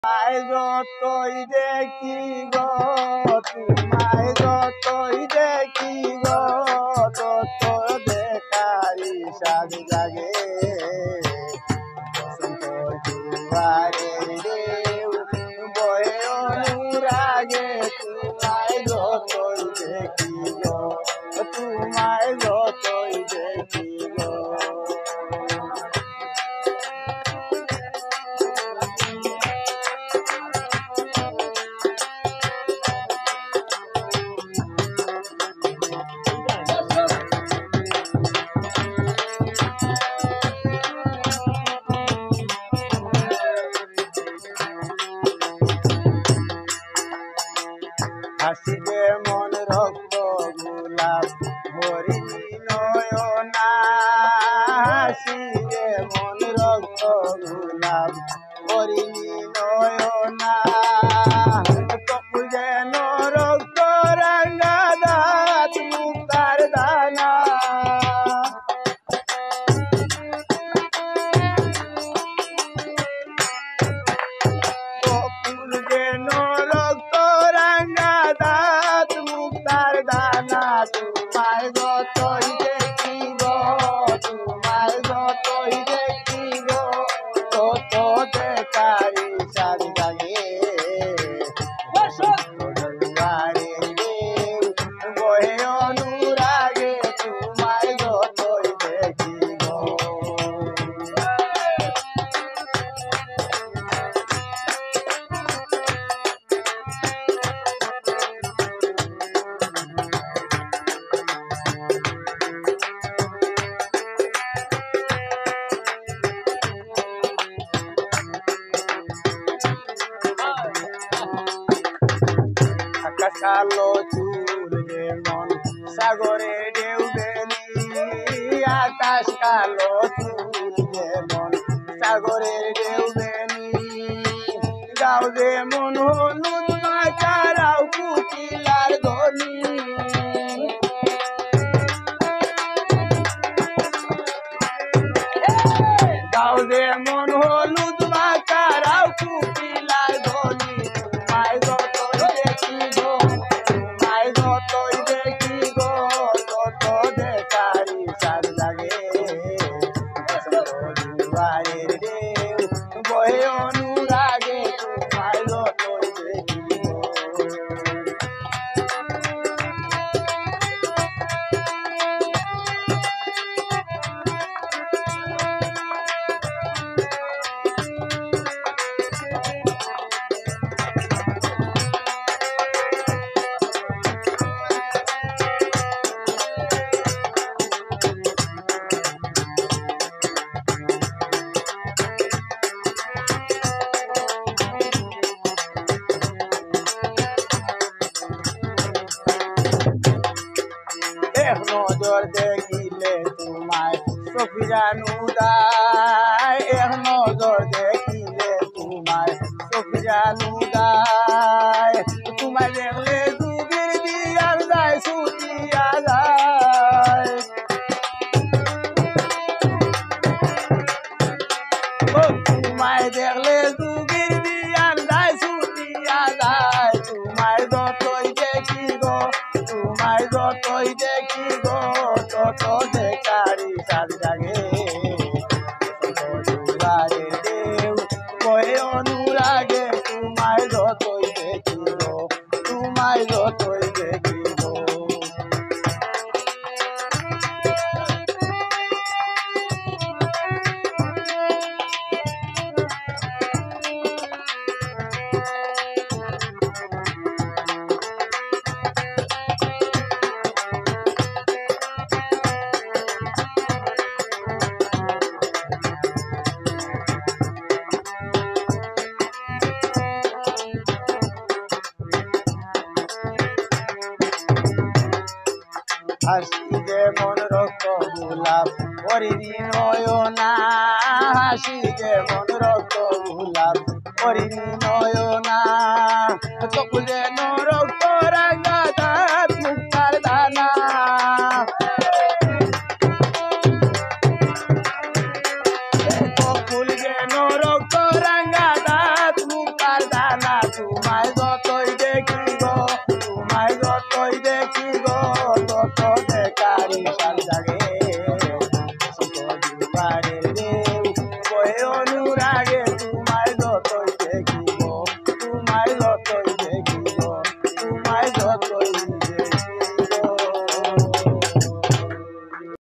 তোমায় যতই দেখি গো, তোমায় যতই দেখি গো, তত দেখারি সাজ জাগে। বসন্ত জোয়ারের ঢেউ বয়ে অনুরাগে, তোমায় যতই দেখি গো, তোমায় যতই দেখি গো। হাসিবে মন রক্ত গোলাপ হরিণী নয়না, হাসিবে মন রক্ত গোলাপ হরিণী নয়না। তপু যেন রক্ত রাঙা দাঁত মুক্তার দানা, তপুর যেন রক্ত রাঙা দাঁত মুক্তার দানা। তোমায় যতই দেখি গো, তোমায় যতই দেখি গো, তত দেখারি সাজ জাগে। জোয়ারের ঢেউ বহে অনুরাগে, তোমায় যতই দেখি গো। আকাশ কালো চুল যেমন সাগরে ঢেউ বেনি, আকাশ কালো চুল যেমন সাগরের ঢেউ বেনি। গাও যেমন হলুদ মাখারাও কুকিলার ধ্বনি, গাও যেমন হলুদ মাখারাও কুকিলার ধ্বনি। তোমায় যতই দেখি গো, তোমায় যতই দেখি গো, তত দেখারি সাজ জাগে। জোয়ারের ঢেউ বহে অনুরাগে, তোমায় যতই দেখি গো। এক নজর দেখিলে তোমায় সফিরানু দায়, এক নজর দেখিলে তোমায় সফিরানু দায়। তোমায় দেখলে যুগের দিয়ার যায় ছুটিয়া যায়, তোমায় দেখলে যুগের দিয়ার যায় ছুটিয়া যায়। তোমায় যতই দেখি গো, তোমায় যতই দেখি গো, তত দেখারি সাজ জাগে। জোয়ারের ঢেউ বহে অনুরাগে, তোমায় যতই দেখি গো, তোমায় যতই দেখি গো। হাসি যেমন রক্ত গোলাপ হরিণী নয়না, হাসি যেমন রক্ত গোলাপ হরিণী নয়না। তপু যেন রক্ত রাঙা দাঁত মুক্তার দানা, তপুর যেন রক্ত রাঙা দাঁত মুক্তার গো, কত বেকারি সার জাগে